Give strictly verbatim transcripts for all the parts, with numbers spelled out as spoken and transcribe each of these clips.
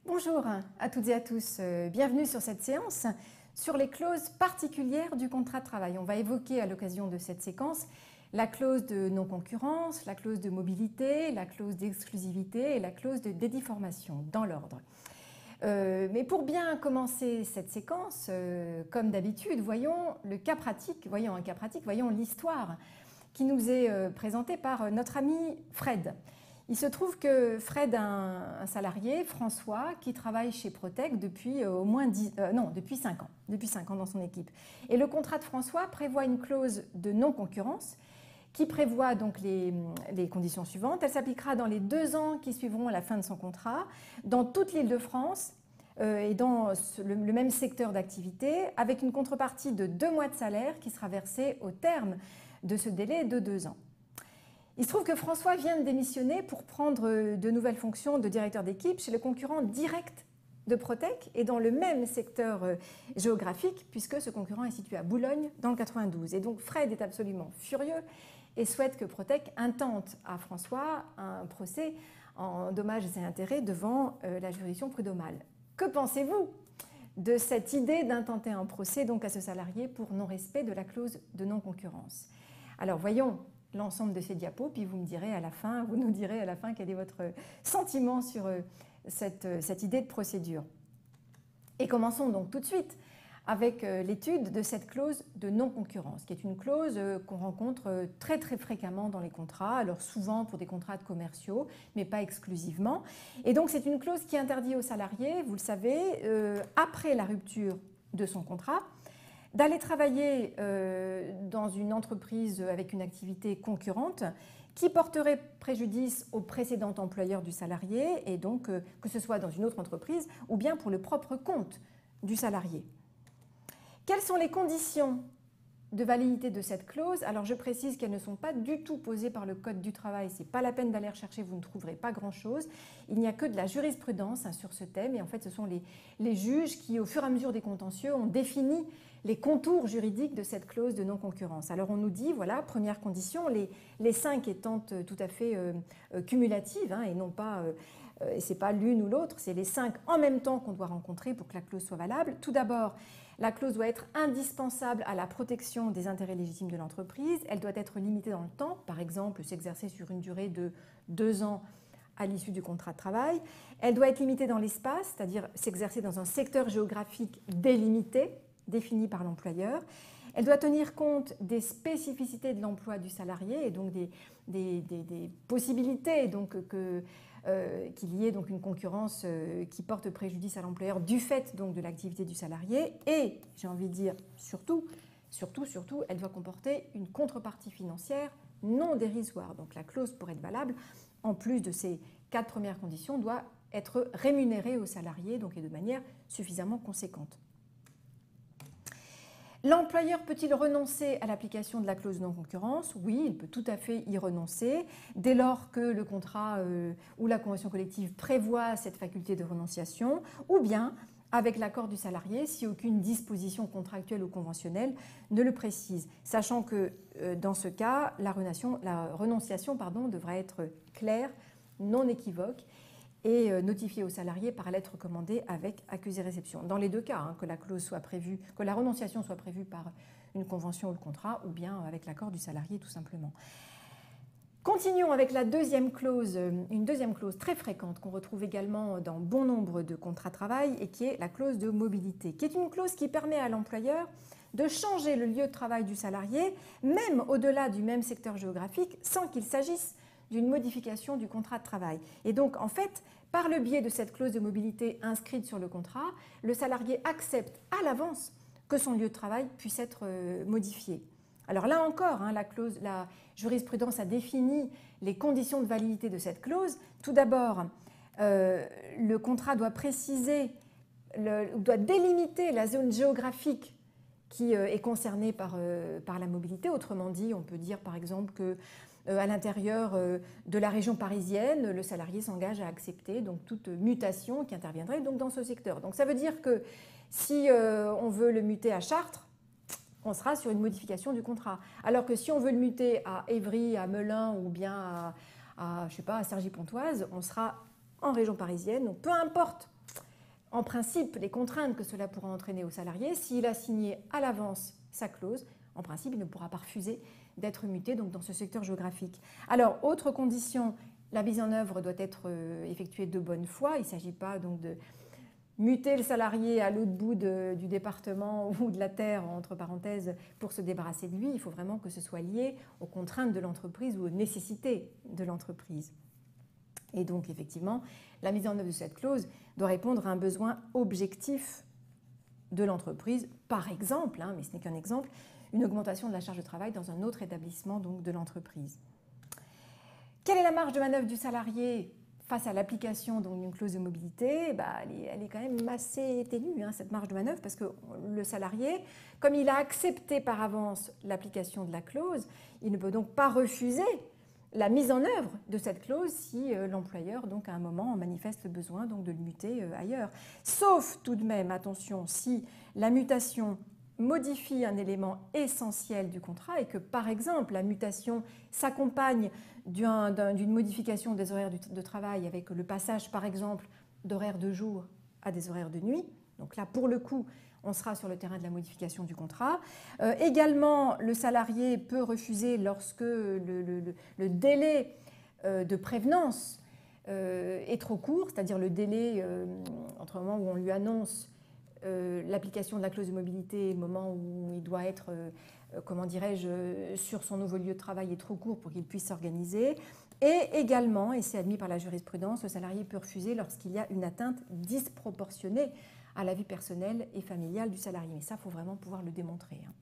Bonjour à toutes et à tous, bienvenue sur cette séance sur les clauses particulières du contrat de travail. On va évoquer à l'occasion de cette séquence la clause de non-concurrence, la clause de mobilité, la clause d'exclusivité et la clause de dédéformation, dans l'ordre. Euh, mais pour bien commencer cette séquence, euh, comme d'habitude, voyons le cas pratique, voyons un cas pratique, voyons l'histoire qui nous est euh, présentée par notre ami Fred. Il se trouve que Fred a un, un salarié, François, qui travaille chez Protec depuis euh, au moins dix, euh, non, depuis cinq ans, depuis cinq ans dans son équipe. Et le contrat de François prévoit une clause de non-concurrence qui prévoit donc les, les conditions suivantes. Elle s'appliquera dans les deux ans qui suivront à la fin de son contrat, dans toute l'Île-de-France euh, et dans le, le même secteur d'activité, avec une contrepartie de deux mois de salaire qui sera versée au terme de ce délai de deux ans. Il se trouve que François vient de démissionner pour prendre de nouvelles fonctions de directeur d'équipe chez le concurrent direct de Protec et dans le même secteur géographique puisque ce concurrent est situé à Boulogne dans le quatre-vingt-douze. Et donc Fred est absolument furieux et souhaite que Protec intente à François un procès en dommages et intérêts devant la juridiction prud'homale. Que pensez-vous de cette idée d'intenter un procès donc à ce salarié pour non-respect de la clause de non-concurrence? Alors voyons l'ensemble de ces diapos, puis vous me direz à la fin, vous nous direz à la fin quel est votre sentiment sur cette, cette idée de procédure. Et commençons donc tout de suite avec l'étude de cette clause de non-concurrence, qui est une clause qu'on rencontre très très fréquemment dans les contrats, alors souvent pour des contrats commerciaux, mais pas exclusivement. Et donc c'est une clause qui interdit aux salariés, vous le savez, euh, après la rupture de son contrat, d'aller travailler euh, dans une entreprise avec une activité concurrente qui porterait préjudice au précédent employeur du salarié, et donc euh, que ce soit dans une autre entreprise ou bien pour le propre compte du salarié. Quelles sont les conditions de validité de cette clause? Alors je précise qu'elles ne sont pas du tout posées par le Code du travail, ce n'est pas la peine d'aller rechercher, vous ne trouverez pas grand-chose. Il n'y a que de la jurisprudence hein, sur ce thème, et en fait ce sont les, les juges qui, au fur et à mesure des contentieux, ont défini les contours juridiques de cette clause de non-concurrence. Alors on nous dit, voilà, première condition, les, les cinq étant tout à fait euh, cumulatives, hein, et non pas, euh, et c'est pas l'une ou l'autre, c'est les cinq en même temps qu'on doit rencontrer pour que la clause soit valable. Tout d'abord, la clause doit être indispensable à la protection des intérêts légitimes de l'entreprise, elle doit être limitée dans le temps, par exemple s'exercer sur une durée de deux ans à l'issue du contrat de travail, elle doit être limitée dans l'espace, c'est-à-dire s'exercer dans un secteur géographique délimité, définie par l'employeur. Elle doit tenir compte des spécificités de l'emploi du salarié et donc des, des, des, des possibilités donc, que, euh, qu'il y ait donc une concurrence euh, qui porte préjudice à l'employeur du fait donc, de l'activité du salarié. Et, j'ai envie de dire, surtout, surtout, surtout, elle doit comporter une contrepartie financière non dérisoire. Donc la clause, pour être valable, en plus de ces quatre premières conditions, doit être rémunérée au salarié donc, et de manière suffisamment conséquente. L'employeur peut-il renoncer à l'application de la clause de non-concurrence? Oui, il peut tout à fait y renoncer, dès lors que le contrat euh, ou la convention collective prévoit cette faculté de renonciation, ou bien avec l'accord du salarié si aucune disposition contractuelle ou conventionnelle ne le précise, sachant que euh, dans ce cas, la renonciation, la renonciation pardon, devra être claire, non équivoque, et notifié au salarié par lettre commandée avec accusé-réception. Dans les deux cas, hein, que la clause soit prévue, que la renonciation soit prévue par une convention ou le contrat, ou bien avec l'accord du salarié tout simplement. Continuons avec la deuxième clause, une deuxième clause très fréquente qu'on retrouve également dans bon nombre de contrats de travail et qui est la clause de mobilité, qui est une clause qui permet à l'employeur de changer le lieu de travail du salarié, même au-delà du même secteur géographique, sans qu'il s'agisse d'une modification du contrat de travail. Et donc, en fait, par le biais de cette clause de mobilité inscrite sur le contrat, le salarié accepte à l'avance que son lieu de travail puisse être modifié. Alors là encore, hein, la, clause, la jurisprudence a défini les conditions de validité de cette clause. Tout d'abord, euh, le contrat doit préciser, le, doit délimiter la zone géographique qui euh, est concernée par, euh, par la mobilité. Autrement dit, on peut dire par exemple que Euh, à l'intérieur euh, de la région parisienne, le salarié s'engage à accepter donc, toute mutation qui interviendrait donc, dans ce secteur. Donc ça veut dire que si euh, on veut le muter à Chartres, on sera sur une modification du contrat. Alors que si on veut le muter à Évry, à Melun ou bien à, à, je sais pas, à Cergy-Pontoise, on sera en région parisienne. Donc peu importe en principe les contraintes que cela pourra entraîner au salarié. S'il a signé à l'avance sa clause, en principe, il ne pourra pas refuser d'être muté donc, dans ce secteur géographique. Alors, autre condition, la mise en œuvre doit être effectuée de bonne foi. Il ne s'agit pas donc de muter le salarié à l'autre bout de, du département ou de la terre, entre parenthèses, pour se débarrasser de lui. Il faut vraiment que ce soit lié aux contraintes de l'entreprise ou aux nécessités de l'entreprise. Et donc, effectivement, la mise en œuvre de cette clause doit répondre à un besoin objectif de l'entreprise. Par exemple, hein, mais ce n'est qu'un exemple, une augmentation de la charge de travail dans un autre établissement donc, de l'entreprise. Quelle est la marge de manœuvre du salarié face à l'application d'une clause de mobilité? Bah, elle, est, elle est quand même assez ténue, hein, cette marge de manœuvre, parce que le salarié, comme il a accepté par avance l'application de la clause, il ne peut donc pas refuser la mise en œuvre de cette clause si euh, l'employeur, donc, à un moment, en manifeste le besoin donc, de le muter euh, ailleurs. Sauf tout de même, attention, si la mutation modifie un élément essentiel du contrat et que, par exemple, la mutation s'accompagne d'une d'une modification des horaires de travail avec le passage, par exemple, d'horaires de jour à des horaires de nuit. Donc là, pour le coup, on sera sur le terrain de la modification du contrat. Euh, également, le salarié peut refuser lorsque le, le, le délai euh, de prévenance euh, est trop court, c'est-à-dire le délai euh, entre le moment où on lui annonce Euh, l'application de la clause de mobilité, le moment où il doit être, euh, comment dirais-je, sur son nouveau lieu de travail est trop court pour qu'il puisse s'organiser. Et également, et c'est admis par la jurisprudence, le salarié peut refuser lorsqu'il y a une atteinte disproportionnée à la vie personnelle et familiale du salarié. Mais ça, il faut vraiment pouvoir le démontrer. Hein.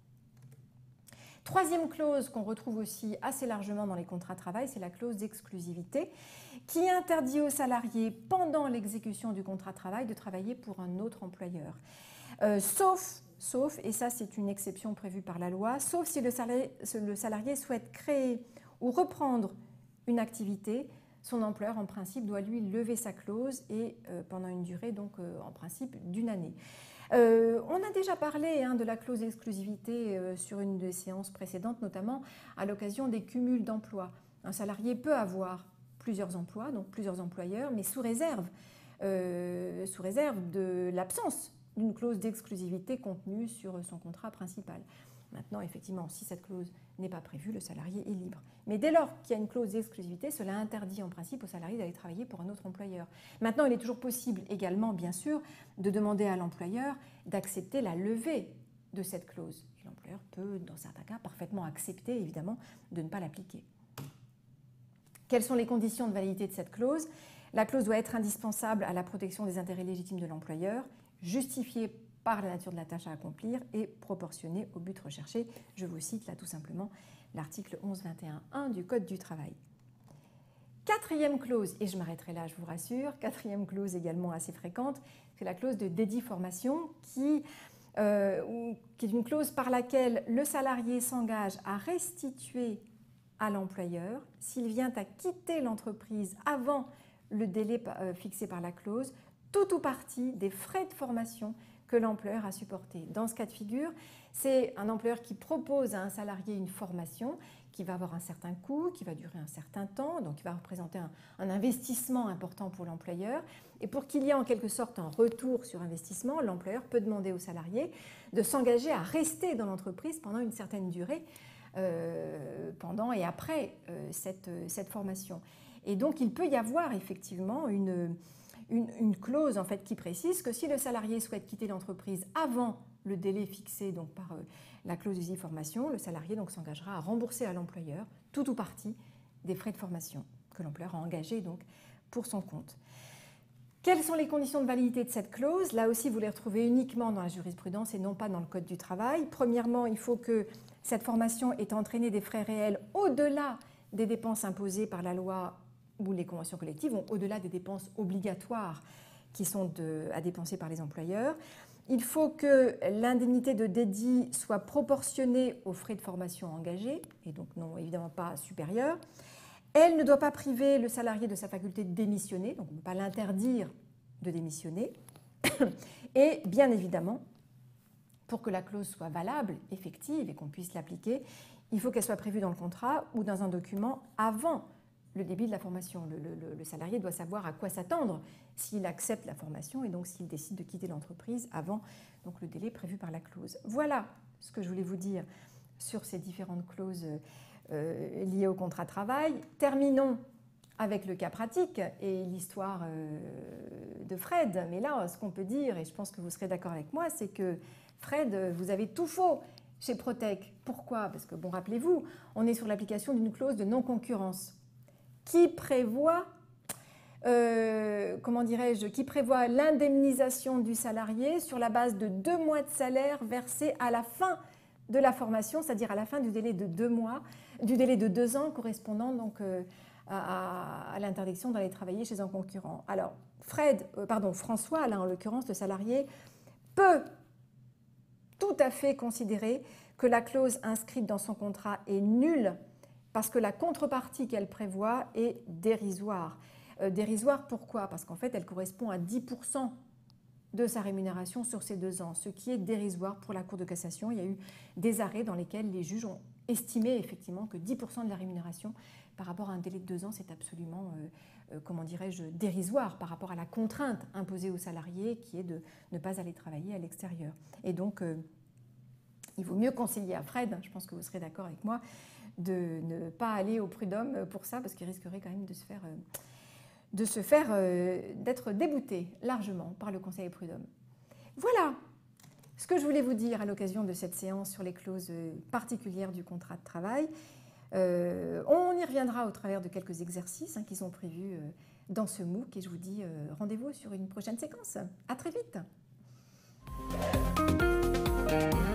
Troisième clause qu'on retrouve aussi assez largement dans les contrats de travail, c'est la clause d'exclusivité qui interdit aux salariés, pendant l'exécution du contrat de travail, de travailler pour un autre employeur. Euh, sauf, sauf, et ça c'est une exception prévue par la loi, sauf si le salarié, le salarié souhaite créer ou reprendre une activité, son employeur en principe doit lui lever sa clause et euh, pendant une durée donc euh, en principe d'une année. Euh, on a déjà parlé hein, de la clause d'exclusivité euh, sur une des séances précédentes, notamment à l'occasion des cumuls d'emplois. Un salarié peut avoir plusieurs emplois, donc plusieurs employeurs, mais sous réserve, euh, sous réserve de l'absence d'une clause d'exclusivité contenue sur son contrat principal. Maintenant, effectivement, si cette clause n'est pas prévue, le salarié est libre. Mais dès lors qu'il y a une clause d'exclusivité, cela interdit en principe au salarié d'aller travailler pour un autre employeur. Maintenant, il est toujours possible également, bien sûr, de demander à l'employeur d'accepter la levée de cette clause. Et l'employeur peut, dans certains cas, parfaitement accepter, évidemment, de ne pas l'appliquer. Quelles sont les conditions de validité de cette clause? La clause doit être indispensable à la protection des intérêts légitimes de l'employeur, justifiée par la nature de la tâche à accomplir et proportionnée au but recherché. Je vous cite là tout simplement l'article onze vingt et un un du Code du travail. Quatrième clause, et je m'arrêterai là, je vous rassure, quatrième clause également assez fréquente, c'est la clause de dédit formation qui, euh, qui est une clause par laquelle le salarié s'engage à restituer à l'employeur, s'il vient à quitter l'entreprise avant le délai fixé par la clause, tout ou partie des frais de formation que l'employeur a supporté. Dans ce cas de figure, c'est un employeur qui propose à un salarié une formation qui va avoir un certain coût, qui va durer un certain temps, donc qui va représenter un, un investissement important pour l'employeur. Et pour qu'il y ait en quelque sorte un retour sur investissement, l'employeur peut demander au salarié de s'engager à rester dans l'entreprise pendant une certaine durée, euh, pendant et après euh, cette, cette formation. Et donc, il peut y avoir effectivement une... Une, une clause en fait, qui précise que si le salarié souhaite quitter l'entreprise avant le délai fixé donc, par euh, la clause de formation, le salarié donc, s'engagera à rembourser à l'employeur tout ou partie des frais de formation que l'employeur a engagés donc, pour son compte. Quelles sont les conditions de validité de cette clause? Là aussi, vous les retrouvez uniquement dans la jurisprudence et non pas dans le Code du travail. Premièrement, il faut que cette formation ait entraîné des frais réels au-delà des dépenses imposées par la loi où les conventions collectives vont au-delà des dépenses obligatoires qui sont de, à dépenser par les employeurs. Il faut que l'indemnité de dédit soit proportionnée aux frais de formation engagés, et donc non évidemment pas supérieure. Elle ne doit pas priver le salarié de sa faculté de démissionner, donc on ne peut pas l'interdire de démissionner. Et bien évidemment, pour que la clause soit valable, effective et qu'on puisse l'appliquer, il faut qu'elle soit prévue dans le contrat ou dans un document avant le débit de la formation. Le, le, le salarié doit savoir à quoi s'attendre s'il accepte la formation et donc s'il décide de quitter l'entreprise avant donc, le délai prévu par la clause. Voilà ce que je voulais vous dire sur ces différentes clauses euh, liées au contrat de travail. Terminons avec le cas pratique et l'histoire euh, de Fred. Mais là, ce qu'on peut dire, et je pense que vous serez d'accord avec moi, c'est que Fred, vous avez tout faux chez Protec. Pourquoi? Parce que, bon, rappelez-vous, on est sur l'application d'une clause de non-concurrence qui prévoit, euh, comment dirais-je, qui prévoit l'indemnisation du salarié sur la base de deux mois de salaire versés à la fin de la formation, c'est-à-dire à la fin du délai de deux mois, du délai de deux ans correspondant donc euh, à, à l'interdiction d'aller travailler chez un concurrent. Alors, Fred, euh, pardon, François, là en l'occurrence, le salarié, peut tout à fait considérer que la clause inscrite dans son contrat est nulle parce que la contrepartie qu'elle prévoit est dérisoire. Euh, dérisoire pourquoi? Parce qu'en fait, elle correspond à dix pour cent de sa rémunération sur ces deux ans, ce qui est dérisoire pour la Cour de cassation. Il y a eu des arrêts dans lesquels les juges ont estimé effectivement que dix pour cent de la rémunération par rapport à un délai de deux ans, c'est absolument, euh, euh, comment dirais-je, dérisoire par rapport à la contrainte imposée aux salariés qui est de ne pas aller travailler à l'extérieur. Et donc, euh, il vaut mieux conseiller à Fred, je pense que vous serez d'accord avec moi, de ne pas aller au prud'homme pour ça, parce qu'il risquerait quand même de se faire... Euh, de se faire, euh, d'être débouté largement par le Conseil prud'homme. Voilà ce que je voulais vous dire à l'occasion de cette séance sur les clauses particulières du contrat de travail. Euh, on y reviendra au travers de quelques exercices hein, qui sont prévus euh, dans ce MOOC et je vous dis euh, rendez-vous sur une prochaine séquence. À très vite.